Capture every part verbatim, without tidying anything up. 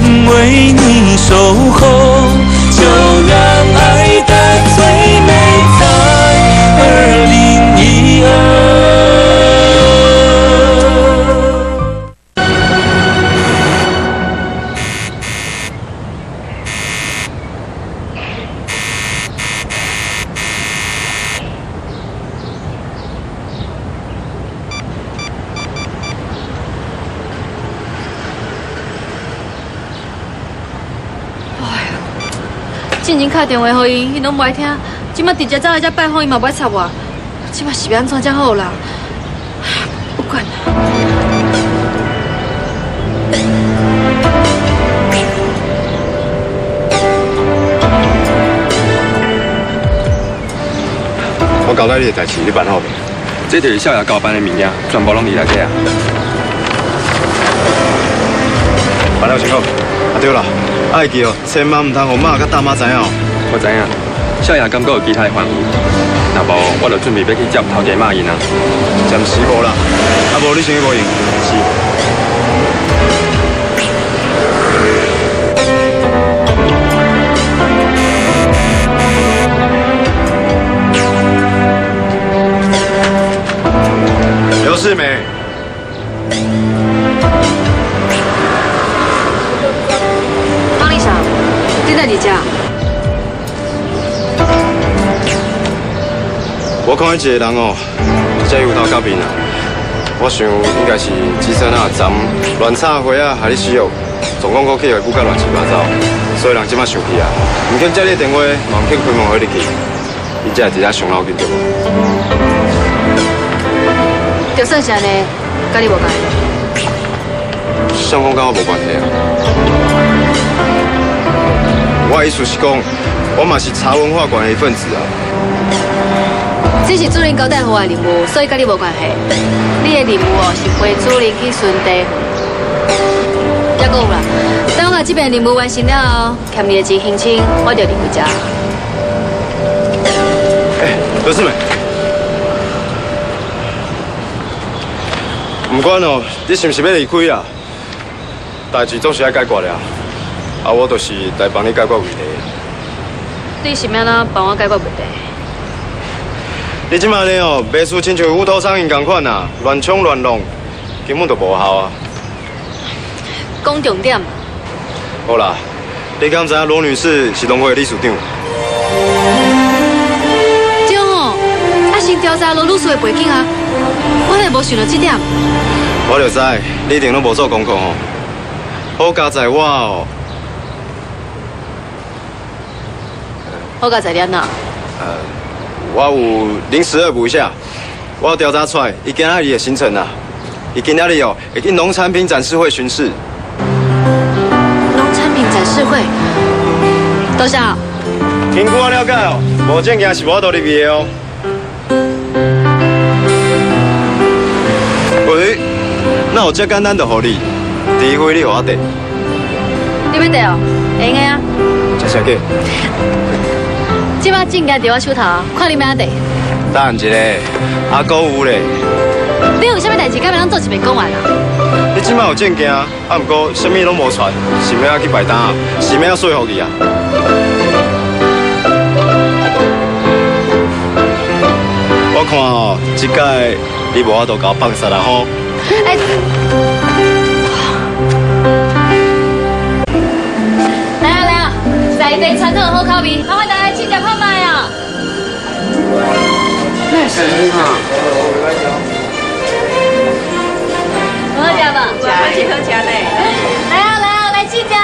为你守候，就让爱的最美在二零一二。 进前打电话给伊，伊拢无爱听。即摆直接走来遮拜访，伊嘛不爱插我。即摆是要安怎才好啦？不管啦。 我交代你的代志，你办好未？ 这就是少爷交办的物件，全部拢伫内底啊。 办了真好。啊对啦。 爱记哦，千万唔通互妈甲大妈知影哦。 我知影，少爷敢阁有其他的吩咐，若无我就准备要去接头家妈因啊。 暂时无啦，啊无你生意无用。是。刘世美。 在你家？ 我看迄一个人哦，这有头甲面啊。我想应该是机车啊、站乱插花啊，害你死哦。总共搁去会骨甲乱七八糟，所以人即马生气啊。唔肯接你电话，嘛唔肯开门互你去，伊才会直接上脑筋对无？ 就算是安尼，甲你无关系。 双方跟我无关系啊。 我的意思是讲，我嘛是茶文化馆的一份子啊。 这是主任交代给我的任务，所以跟你无关系。你的任务哦是陪主任去巡地。还阁有啦，等我把这边任务完成了后，欠你的钱还清，我就离开家。 哎，刘世美，不管哦，你是不是要离开啊？代志总是要解决的啊。 啊，我就是来帮你解决问题。 你是要哪帮我解决问题？ 你即马呢哦，袂输亲像乌头苍蝇共款啊，乱冲乱弄，根本就无效啊。 讲重点。 好啦，你敢知影罗女士是农会的理事长？ 对哦，啊先调查罗女士的背景啊，我也无想到这点。 我就知，你一定拢无做功课吼。好佳在我哦。 好佳在点哪？ 呃，我有临时恶补一下，我有调查出来，伊今仔日的行程啊，伊今仔日哦会去农产品展示会巡视。 农产品展示会，多少？ 根据我了解哦，无证件是无法度入去的哦。喂，那有这简单就互你，除非你互我订。 你要订哦？会用的啊。 谢谢姐。 即摆证件伫我手头，看你要安地。 等一下，阿哥有咧。 你有啥物代志，敢要咱做一遍讲完啊？ 你即摆有证件，啊，毋过啥物拢无传，是要去摆单啊？是要说服伊啊？我看哦，即届你无法度甲我放杀啦吼。哎。 来啊来啊，内地传统好口味，麻烦大家请食看卖啊！ 那是哈。 好食吧？ 食是好食嘞。 来啊来啊，来请食。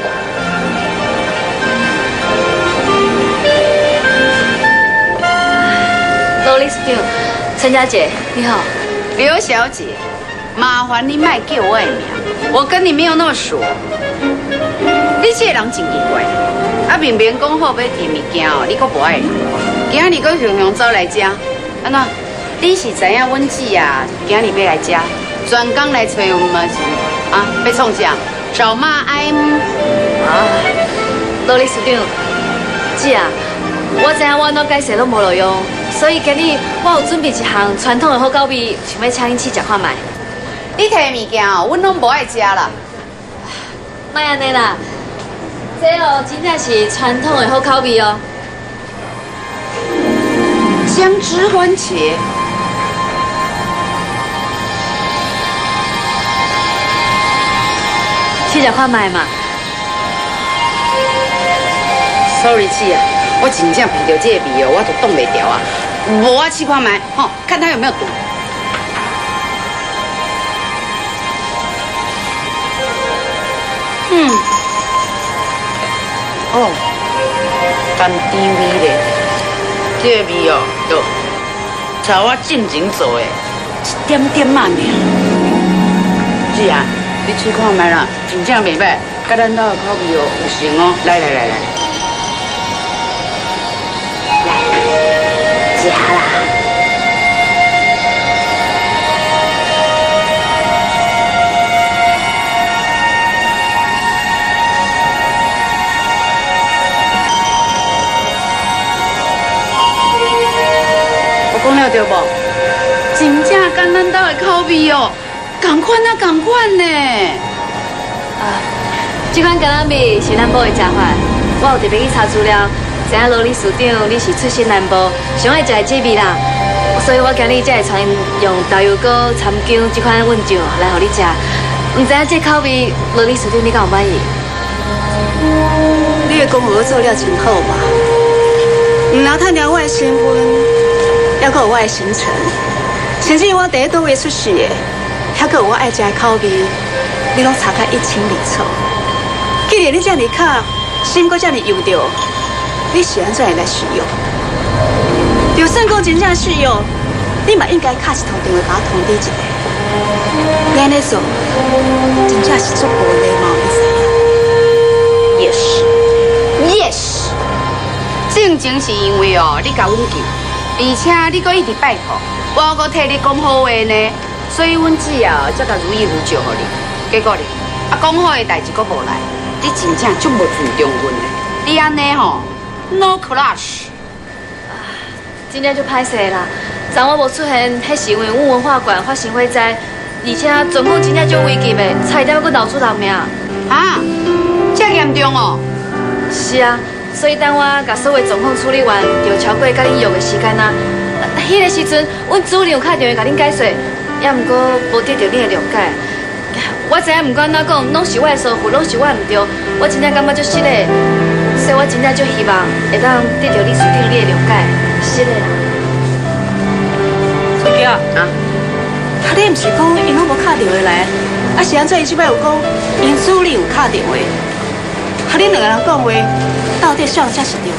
罗丽斯汀，陈小姐，你好。 刘小姐，麻烦你卖叫我的名，我跟你没有那么熟。你这个人真奇怪，啊明明讲好要提物件哦，你可不爱。今日搁雄雄走来遮，安怎？你是知影阮姊啊，今日要来遮，专工来找我们啊，要创啥？找妈爱啊，罗丽斯汀，姐啊，我知影我怎解释拢无路用，所以今日我有准备一项传统的好口味，想要请恁去食看卖。 你提物件哦，阮拢无爱食啦。 莫安尼啦，这哦真正是传统的好口味哦。 姜汁番茄， 去食看卖嘛。 Sorry 姐啊，我真正闻到这个味哦，我都挡袂掉啊。无我试看卖，吼，看它有没有毒。嗯，哦，甘甜味咧，这个味哦，就朝我进前做的，一点点仔尔。姐啊，你试看卖啦，真正袂歹，甲咱兜的口味哦有像哦。来来来来，来，食啦。讲了对不？真正跟咱兜的口味哦，同款啊，同款呢。 啊，这款橄榄味是南部的食法，我有特别去查资料，知影罗理事长你是出身南部，上爱食的这味啦，所以我今日才会传用豆油膏参姜这款混酱来互你食。唔知影这口味，罗理事长你敢有满意？ 你的功课做了真好嘛，唔拿探了我的身份。还阁有我的行程，甚至我第一倒位出世的，还阁有我爱食的口味，你拢查较一清二楚。既然你这么卡，心阁这么悠着，你是安怎会来使用？就算讲真正使用，你嘛应该敲一通电话甲我通知一下。你安尼做，真正是足无礼貌，你知影 Yes，Yes， 正经是因为哦，你甲阮救。而且你阁一直拜托，我阁替你讲好话呢，所以阮姊啊才甲如意如照互你。结果呢，啊讲好的代志阁无来，你真正足无尊重阮的。你安尼吼 ，no clash。 真正就歹势啦，昨我无出现，迄是因为阮文化馆发生火灾，而且状况真正足危急的，差一点阁闹出人命。 啊，这严重哦？ 是啊。所以等我甲所有状况处理完，就超过甲恁约的时间啊。迄个时阵，阮主任有打电话甲恁解说，也毋过无得到恁的谅解。我知影，毋管哪讲，拢是我的疏忽，拢是我毋对。我真正感觉足失礼，所以我真正足希望会当得到理事长你的谅解。失礼啦。 崔吉啊，啊，你毋是讲因拢无打电话来，啊是安怎伊即摆有讲因主任有打电话？和恁两个人讲话，到底啥才是对？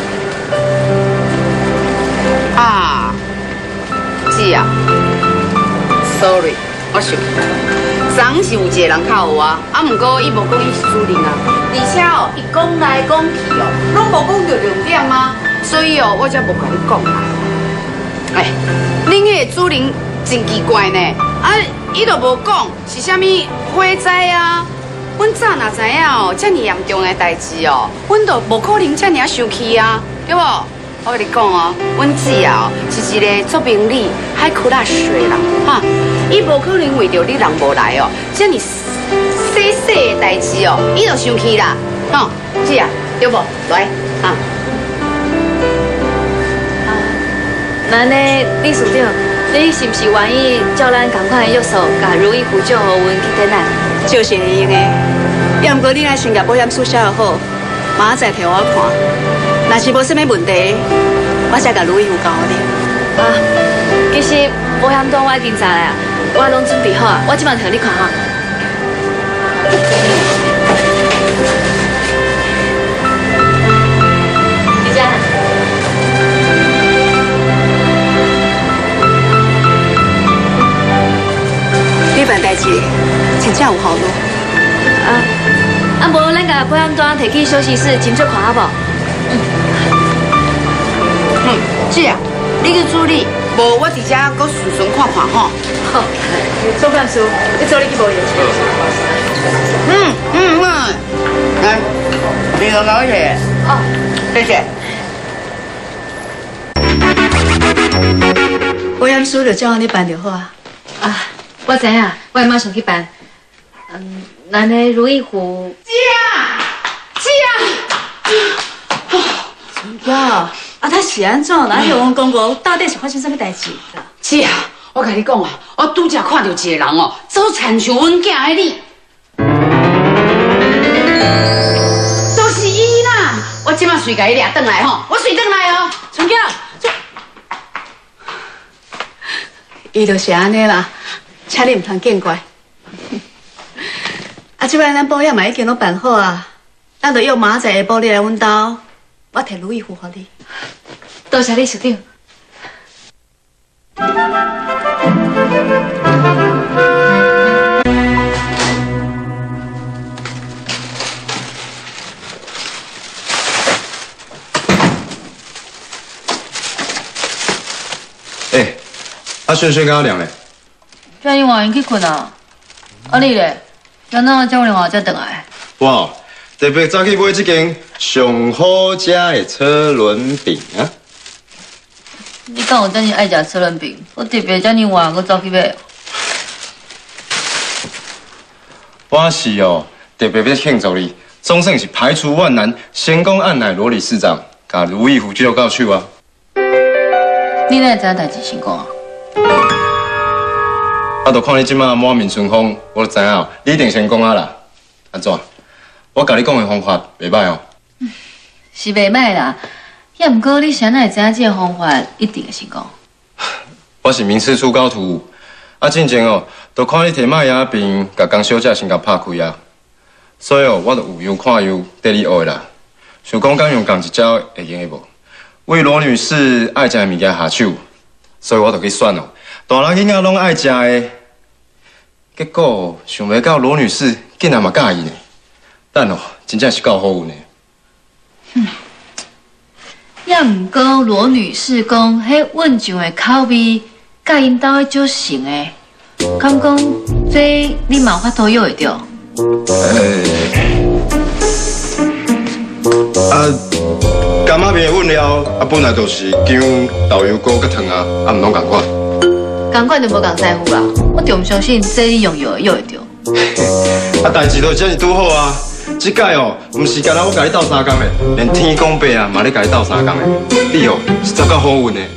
啊，姐啊 ，sorry， 我想起来了，昨是有一个人敲我，啊，毋过伊无讲伊是主任啊，而且哦，伊讲来讲去哦，拢无讲到重点啊，所以哦，我才无甲你讲啦。哎，恁迄个主任真奇怪呢，啊，伊都无讲是啥物火灾啊。阮早若知影哦，遮尔严重的代志哦，阮都无可能遮尔生气啊，对无？我跟你讲哦，阮姊啊是一个做明理、海苦辣水的人哈，伊无可能为着你人无来哦，遮尔细细的代志哦，伊就生气啦，吼，姊啊，对无？来啊！ 啊，那呢，理事长，你是毋是愿意照咱同款的约束，甲如意呼叫互阮去等来？ 就是会用的，要毋过你爱先甲保险书写好，明仔载摕我看。若是无啥物问题，我才甲如意有交你。 啊，其实保险单我已经知啊，我拢准备好啊，我即马摕你看哈。李佳， 你办代志真正有效路。 啊，啊无咱甲保险单摕去休息室斟酌看好无？ 嗯，姐啊，你去处理，无我伫遮搁顺顺看看吼。 好，总干事，你做你去无用。 嗯嗯嗯，来，你个老姐。哦，谢谢。 保险书就照你办就好啊。 啊，我知影，我会马上去办。嗯， 咱的如意湖。 姐啊，姐啊！ 春娇，啊，他是安怎？哪有阮讲过到底是发生什么代志？ 姐啊，我甲你讲啊，我拄则看到一个人哦，走亲像阮囝的你，就是伊啦！我即马随甲伊掠转来吼，我随转来哦。 春娇，伊就是安尼啦，请你唔通见怪。啊，即摆咱保险嘛已经拢办好啊，咱就约明仔载下晡你来阮兜，我摕如意符互你。 多谢你，署长。 哎，啊轩轩刚刚凉嘞。 叫你晚上去困啊？啊你咧？今仔叫你晚才回来。 哇，特别早去买这间上好食的车轮饼啊！ 你敢有遮尔爱食车轮饼？我特别遮尔晚搁走去买。 我是哦，特别要庆祝你，总算是排除万难，成功按捺罗理事长，甲如意符接到到手啊！ 你哪会知影代志成功啊？ 啊，就看你即马满面春风，我就知影你一定成功啊啦！安怎？我甲你讲的方法袂歹哦。 嗯、是袂歹啦，也毋过你谁哪会知影这个方法一定会成功？ 我是名师出高徒，啊，进前哦，就看你摕麦芽饼，甲工小姐先甲拍开啊，所以哦，我就有样看样缀你学的啦。想讲敢用同一招会用的无？为罗女士爱食的物件下手，所以我就去选哦，大人囡仔拢爱食的。结果想袂到罗女士竟然嘛介意呢，但哦，真正是够好运的。 嗯，也毋过罗女士讲，迄稳上的口味，甲因兜的足成的，敢讲这你嘛有法度约会着？ 呃，啊，干妈面稳了，啊，本来就是姜、豆油膏、甲糖啊，啊，毋拢共款。 共款就无共在乎啦，我就毋相信这你用药约会着。 啊，代志都真是拄好啊！这届哦，毋是干那我甲你斗相共的，连天公伯啊嘛咧甲你斗相共的，你哦是足够好运的。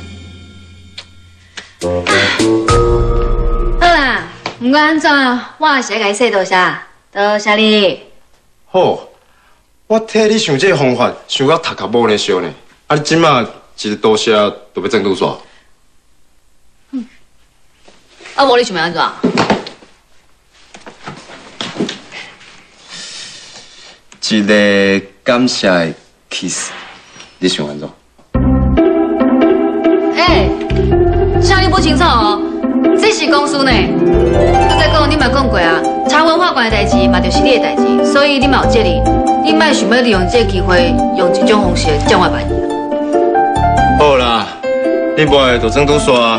好啦，毋管安怎，我也是要甲你说多谢，多谢你。 好，我替你想这个方法，想到头壳摸咧烧呢。啊，你即马一日多谢都要正拄煞。 嗯。啊，无你想要安怎？ 一个感谢的 kiss， 你想安怎？ 哎、欸，啥你不清楚哦？这是公司呢。我再讲，你嘛讲过啊，查文化馆的代志嘛，就是你的代志，所以你嘛有责任。你莫想要利用这个机会，用一种方式将我办意。 好啦，你袂就装拄煞。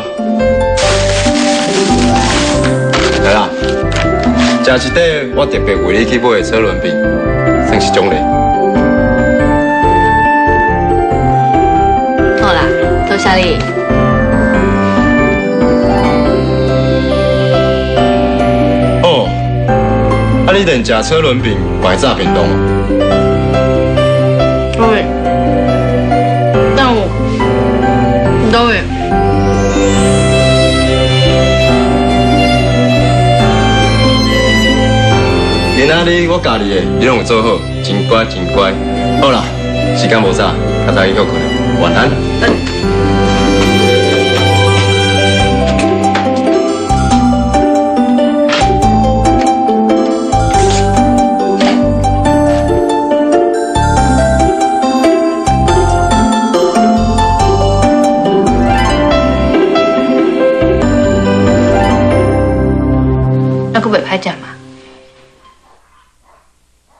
来啦，食一块我特别为你去买的车轮饼。算是奖励。 好啦，多谢你。 哦，啊，你连食车轮饼、买炸便当哦？ 对，但我对。 今仔日我教你的，你拢有做好，真乖真乖。好啦，时间无早，较早去休困了，晚安。 那个袂歹食嘛？